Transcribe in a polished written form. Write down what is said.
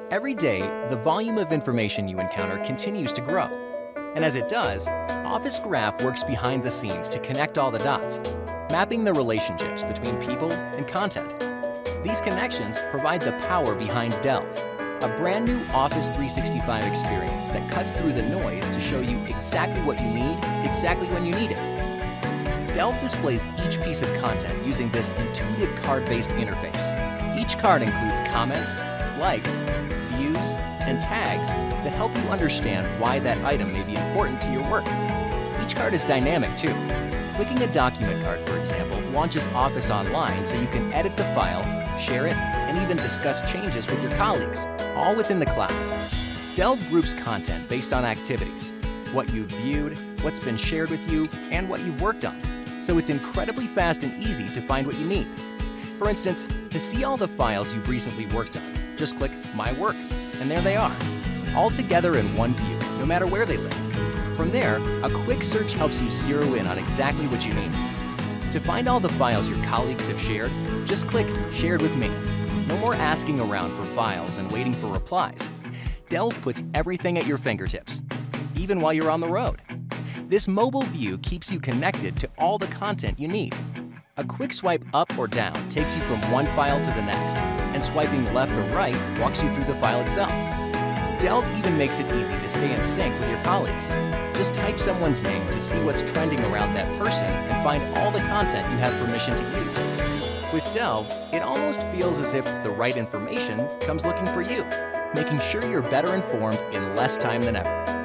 Every day, the volume of information you encounter continues to grow. And as it does, Office Graph works behind the scenes to connect all the dots, mapping the relationships between people and content. These connections provide the power behind Delve, a brand new Office 365 experience that cuts through the noise to show you exactly what you need, exactly when you need it. Delve displays each piece of content using this intuitive card-based interface. Each card includes comments, likes, views, and tags that help you understand why that item may be important to your work. Each card is dynamic too. Clicking a document card, for example, launches Office Online so you can edit the file, share it, and even discuss changes with your colleagues, all within the cloud. Delve groups content based on activities, what you've viewed, what's been shared with you, and what you've worked on. So it's incredibly fast and easy to find what you need. For instance, to see all the files you've recently worked on, just click My Work, and there they are, all together in one view, no matter where they live. From there, a quick search helps you zero in on exactly what you need. To find all the files your colleagues have shared, just click Shared with Me. No more asking around for files and waiting for replies. Delve puts everything at your fingertips, even while you're on the road. This mobile view keeps you connected to all the content you need. A quick swipe up or down takes you from one file to the next, and swiping left or right walks you through the file itself. Delve even makes it easy to stay in sync with your colleagues. Just type someone's name to see what's trending around that person and find all the content you have permission to use. With Delve, it almost feels as if the right information comes looking for you, making sure you're better informed in less time than ever.